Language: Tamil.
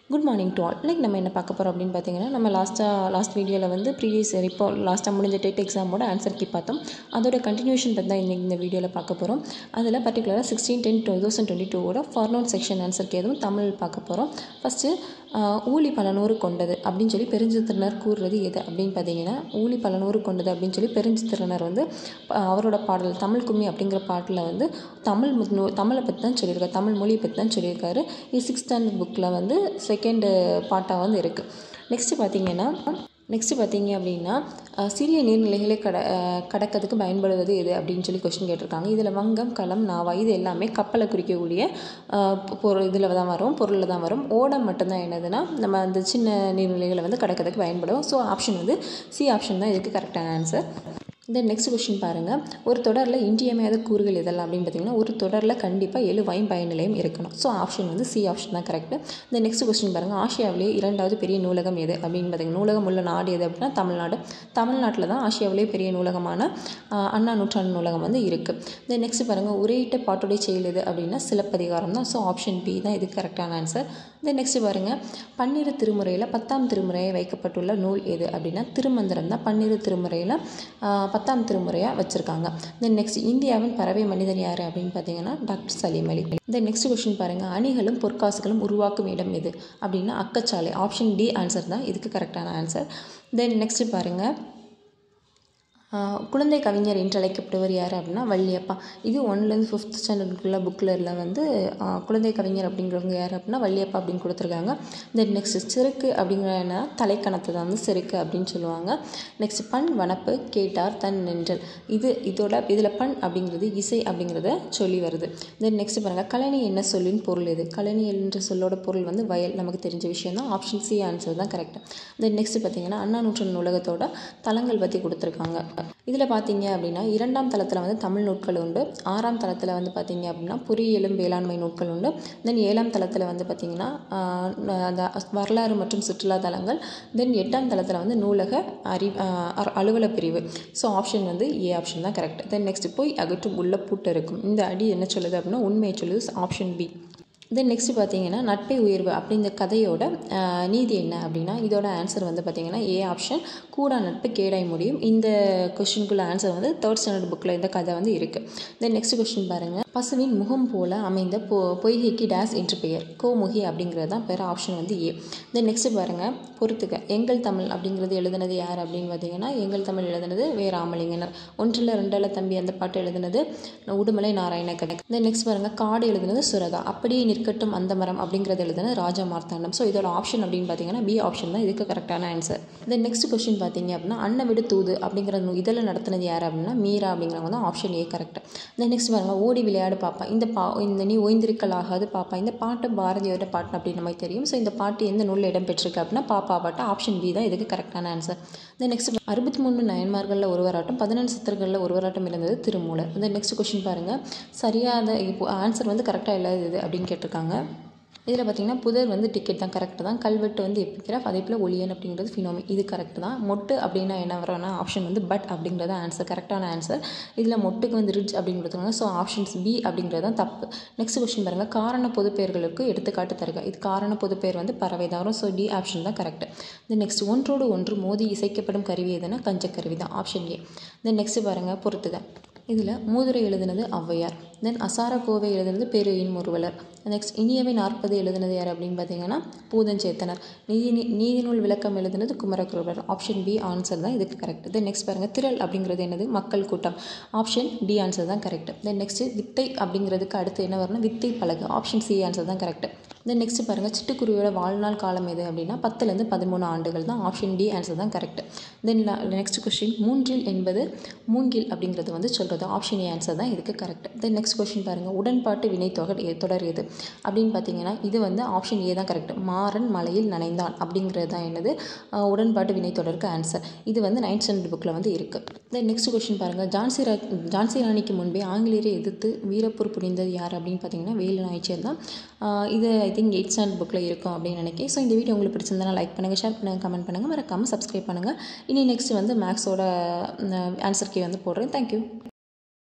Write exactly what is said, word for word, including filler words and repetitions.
Good morning to all. இன்றைக்கி நம்ம என்ன பார்க்க போகிறோம் அப்படின்னு பார்த்தீங்கன்னா, நம்ம லாஸ்ட்டாக லாஸ்ட் வீடியோவில் வந்து ப்ரீவியஸ் இப்போ லாஸ்ட்டாக முடிஞ்ச டெட் எக்ஸாமோட ஆன்சர் கீ பார்த்தோம். அதோட கண்டினியூஷன் பற்றி தான் இன்றைக்கி இந்த வீடியோவில் பார்க்க போகிறோம். அதில் பர்டிகுலராக sixteen ten two thousand twenty டூவோட ஃபார்னோன் செக்ஷன் ஆன்சர் கீ எதுவும் தமிழ் பார்க்க போகிறோம். ஃபஸ்ட்டு ஊழி பல நூறு கொண்டது அப்படின்னு சொல்லி பெருஞ்சித்திரனர் கூறுறது எது அப்படின்னு பார்த்தீங்கன்னா, ஊழி பல நூறு கொண்டது அப்படின்னு சொல்லி பெருஞ்சித்திரனர் வந்து அவரோட பாடல் தமிழ் கும்மி அப்படிங்கிற பாட்டில் வந்து தமிழ் தமிழை பற்றி தான் சொல்லியிருக்காரு, தமிழ் மொழியை பற்றி தான் சொல்லியிருக்காரு. இது சிக்ஸ்த் ஸ்டாண்டர்ட் புக்கில் வந்து செகண்டு பாட்டாக வந்து இருக்குது. நெக்ஸ்ட்டு பார்த்தீங்கன்னா நெக்ஸ்ட்டு பார்த்தீங்க அப்படின்னா சிறிய நீர்நிலைகளை கட கடக்கிறதுக்கு பயன்படுவது எது அப்படின்னு சொல்லி கொஸ்டின் கேட்டிருக்காங்க. இதில் வங்கம், களம், நாவா இது எல்லாமே கப்பலை குறிக்கக்கூடிய பொருள் இதில் தான் வரும், பொருளில் தான் வரும். ஓடம் மட்டும்தான் என்னதுன்னா நம்ம அந்த சின்ன நீர்நிலைகளை வந்து கடக்கிறதுக்கு பயன்படும். ஸோ ஆப்ஷன் வந்து சி ஆப்ஷன் தான் இதுக்கு கரெக்டான ஆன்சர். தென் நெக்ஸ்ட் கொஸ்டின் பாருங்கள், ஒரு தொடரில் இன்றியமையாத கூறுகள் இதெல்லாம் அப்படின்னு பார்த்தீங்கன்னா, ஒரு தொடரில் கண்டிப்பாக எழு பயன் நிலையம் இருக்கணும். ஸோ ஆப்ஷன் வந்து சி ஆப்ஷன் தான் கரெக்டு. இந்த நெக்ஸ்ட் கொஸ்டின் பாருங்கள், ஆசியாவிலேயே இரண்டாவது பெரிய நூலகம் எது அப்படின்னு பார்த்தீங்கன்னா, நூலகம் உள்ள நாடு எது அப்படின்னா தமிழ்நாடு. தமிழ்நாட்டில் தான் ஆசியாவிலேயே பெரிய நூலகமான அண்ணா நூற்றாண்டு நூலகம் வந்து இருக்குது. இந்த நெக்ஸ்ட் பாருங்கள், உரையிட்ட பாட்டுடைய செயல் எது அப்படின்னா சிலப்பதிகாரம் தான். ஸோ ஆப்ஷன் பி தான் இதுக்கு கரெக்டான ஆன்சர். இந்த நெக்ஸ்ட் பாருங்கள், பன்னிரு திருமுறையில் பத்தாம் திருமுறையை வைக்கப்பட்டுள்ள நூல் எது அப்படின்னா திருமந்திரம் தான் பன்னிரு திருமுறையில் பத்தாம் திருமுறையாக வச்சுருக்காங்க. தென் நெக்ஸ்ட், இந்தியாவின் பறவை மனிதன் யார் அப்படின்னு பார்த்தீங்கன்னா டாக்டர் சலீம் அலி. இந்த நெக்ஸ்ட் கொஸ்டின் பாருங்கள், அணிகளும் பொற்காசுகளும் உருவாக்கும் இடம் எது அப்படின்னா அக்கச்சாலை. ஆப்ஷன் டி ஆன்சர் தான் இதுக்கு கரெக்டான ஆன்சர். தென் நெக்ஸ்ட் பாருங்கள், குழந்தை கவிஞர் என்று அழைக்கப்படுவர் யார் அப்படின்னா வள்ளியப்பா. இது ஒன்லேருந்து ஃபிஃப்த் ஸ்டாண்டர்டுக்குள்ள புக்கில் வந்து குழந்தை கவிஞர் அப்படிங்கிறவங்க யார் அப்படின்னா வள்ளியப்பா அப்படின்னு கொடுத்துருக்காங்க. தென் நெக்ஸ்ட், செருக்கு அப்படிங்கிற தலைக்கணத்தை தான் வந்து செருக்கு அப்படின்னு சொல்லுவாங்க. நெக்ஸ்ட், பண், வனப்பு, கேட்டார், தன், நின்றல். இது இதோட இதில் பண் அப்படிங்கிறது இசை அப்படிங்கிறத சொல்லி வருது. தென் நெக்ஸ்ட் பாருங்கள், கழனி என்ன சொல்லின் பொருள் எது? கழனி என்ற சொல்லோட பொருள் வந்து வயல், நமக்கு தெரிஞ்ச விஷயம் தான். ஆப்ஷன் சி ஆன்சர் தான் கரெக்ட். தென் நெக்ஸ்ட் பார்த்தீங்கன்னா, அண்ணா நூற்றாண்டு நூலகத்தோட தளங்கள் பற்றி கொடுத்துருக்காங்க. இதில் பார்த்தீங்க அப்படின்னா இரண்டாம் தளத்தில் வந்து தமிழ் நூட்கள் உண்டு, ஆறாம் தளத்தில் வந்து பார்த்தீங்க அப்படின்னா பொறியியலும் வேளாண்மை நூட்கள் உண்டு. தென் ஏழாம் தளத்தில் வந்து பார்த்திங்கன்னா அந்த வரலாறு மற்றும் சுற்றுலா தலங்கள். தென் எட்டாம் தளத்தில் வந்து நூலக அறி அலுவல பிரிவு. ஸோ ஆப்ஷன் வந்து ஏ ஆப்ஷன் தான் கரெக்ட். தென் நெக்ஸ்ட், போய் அகற்றும் உள்ள பூட்டு இருக்கும். இந்த அடி என்ன சொல்லுது அப்படின்னா உண்மையை சொல்லுது. Option B. தென் நெக்ஸ்ட் பார்த்தீங்கன்னா நட்பை உயர்வு அப்படிங்கிற கதையோட நீதி என்ன அப்படின்னா இதோட ஆன்சர் வந்து பார்த்தீங்கன்னா ஏ ஆப்ஷன், கூடா நட்பு கேடாய் முடியும். இந்த கொஸ்டினுக்குள்ள ஆன்சர் வந்து தேர்ட் ஸ்டாண்டர்ட் புக்கில் இந்த கதை வந்து இருக்குது. தென் நெக்ஸ்ட் கொஸ்டின் பாருங்கள், பசுவின் முகம் போல அமைந்த பொ பொய்கைக்கு டேஸ் என்று பெயர். கோமுகி அப்படிங்கிறது தான் பேர். ஆப்ஷன் வந்து ஏ. தென் நெக்ஸ்ட் பாருங்கள், பொறுத்துக்க எங்கள் தமிழ் அப்படிங்கிறது எழுதுனது யார் அப்படின்னு பார்த்தீங்கன்னா எங்கள் தமிழ் எழுதுனது வே ராமலிங்கனர். ஒன்றில் ரெண்டில் தம்பி அந்த பாட்டு எழுதுனது உடுமலை நாராயண கணக்கு. தென் நெக்ஸ்ட் பாருங்கள், காடு எழுதுனது சுரதா. அப்படியே நிற்கட்டும் அந்த மரம் அப்படிங்கிறது எழுதுனது ராஜா மார்த்தாண்டம். ஸோ இதோட ஆப்ஷன் அப்படின்னு பார்த்தீங்கன்னா பி ஆப்ஷன் தான் இதுக்கு கரெக்டான ஆன்சர். தென் நெக்ஸ்ட் கொஸ்டின் பார்த்தீங்க அப்படின்னா அன்ன விடு தூது அப்படிங்கிற இதில் நடத்தினது யார் அப்படின்னா மீரா அப்படிங்கிறவங்க தான். Option A correct. Then next பாருங்கள், ஓடி விளையாடு பாப்பா. இந்த பா இந்த நீ ஓய்ந்திருக்கல் ஆகாது பாப்பா. இந்த பாட்டு பாரதியோட பாட்டு அப்படின்னு நமக்கு தெரியும். ஸோ இந்த பாட்டு எந்த நூலில் இடம்பெற்றிருக்கு அப்படின்னா பாப்பா பாட்டு. ஆப்ஷன் பி தான் இதுக்கு கரெக்டான ஆன்சர். தென் நெக்ஸ்ட், அறுபத்தி மூணு நயன்மார்களில் ஒருவராட்டம் பதினெண்டு சித்தர்களில் ஒருவராட்டம் இருந்தது திருமூலர். தென் நெக்ஸ்ட் கொஸ்டின் பாருங்கள், சரியாத இப்போ ஆன்சர் வந்து கரெக்டாக இல்லாதது அப்படின்னு கேட்டிருக்காங்க. இதில் பார்த்திங்கன்னா புதர் வந்து டிக்கெட் தான் கரெக்டு தான். கல்வெட்டு வந்து எப்பிகிராஃப், அதே போல் ஒளியன் அப்படிங்கிறது ஃபினோமி. இது கரெக்டு தான். மொட்டு அப்படின்னா என்ன வரும்னா ஆப்ஷன் வந்து பட் அப்படிங்கிறது ஆன்சர், கரெக்டான ஆன்சர். இதில் மொட்டுக்கு வந்து ரிட்ஜ் அப்படின்னு கொடுத்துருக்காங்க. ஸோ ஆப்ஷன்ஸ் பி அப்படிங்கிறது தான் தப்பு. நெக்ஸ்ட் கொஸ்டின் பாருங்கள், காரண பொதுப்பெயர்களுக்கு எடுத்துக்காட்டு தருக. இது காரண பொதுப்பெயர் வந்து பறவை தான் வரும். ஸோ டி ஆப்ஷன் தான் கரெக்ட். தென் நெக்ஸ்ட், ஒன்றோடு ஒன்று மோதி இசைக்கப்படும் கருவி எதுனா கஞ்சக்கருவி தான். ஆப்ஷன் ஏ. தென் நெக்ஸ்ட் பாருங்கள், பொறுத்துக. இதில் மூதுரை எழுதுனது ஔவையார். தென் அசார கோவை எழுதுனது பெருயின் முருவலர். நெக்ஸ்ட், இனியவை நாற்பது எழுதுனது யார் அப்படின்னு பார்த்தீங்கன்னா பூதஞ்சேத்தனர். நீதி நீதி நூல் விளக்கம் எழுதுனது குமரகுருபர். ஆப்ஷன் பி ஆன்சர் தான் இதுக்கு கரெக்ட். தென் நெக்ஸ்ட் பாருங்கள், திரள் அப்படிங்கிறது என்னது மக்கள் கூட்டம். ஆப்ஷன் டி ஆன்சர் தான் கரெக்ட். தென் நெக்ஸ்ட், வித்தை அப்படிங்கிறதுக்கு அடுத்து என்ன வரும்னா வித்தை பழகு. ஆப்ஷன் சி ஆன்சர் தான் கரெக்ட். தென் நெக்ஸ்ட் பாருங்கள், சிட்டுக்குருவியோட வாழ்நாள் காலம் எது அப்படின்னா பத்துலேருந்து பதிமூணு ஆண்டுகள் தான். ஆப்ஷன் டி ஆன்சர் தான் கரெக்ட். தென் நெக்ஸ்ட் கொஸ்டின், மூன்றில் என்பது மூங்கில் அப்படிங்கிறது வந்து சொல்கிறது. ஆப்ஷன் ஏ ஆன்சர் தான் இதுக்கு கரெக்ட். தென் நெக்ஸ்ட் கொஸ்டின் பாருங்கள், உடன்பாட்டு வினை தொடர் தொடர் எது அப்படின்னு பார்த்தீங்கன்னா இது வந்து ஆப்ஷன் ஏ தான் கரெக்ட். மாறன் மலையில் நனைந்தான் அப்படிங்கிறது தான் என்னது உடன்பாட்டு வினை தொடருக்கு ஆன்சர். இது வந்து நைன்த் ஸ்டாண்டர்ட் புக்கில் வந்து இருக்குது. தென் நெக்ஸ்ட் கொஸ்டின் பாருங்கள், ஜான்சி ரா ஜான்சி ராணிக்கு முன்பே ஆங்கிலேயரை எதிர்த்து வீரப்பூர் புரிந்தது யார் அப்படின்னு பார்த்தீங்கன்னா வேலு நாச்சியார் தான். இது ஐ திங்க் எயிட் ஸ்டாண்டர்ட் புக்கில் இருக்கும் அப்படின்னு நினைக்கிறேன். ஸோ இந்த வீடியோ உங்களுக்கு பிடிச்சிருந்தா லைக் பண்ணுங்கள், ஷேர் பண்ணுங்கள், கமெண்ட் பண்ணுங்கள், மறக்காமல் சப்ஸ்கிரைப் பண்ணுங்கள். இனி நெக்ஸ்ட் வந்து மேக்ஸோட ஆன்சர் கீ வந்து போடுறேன். தேங்க்யூ.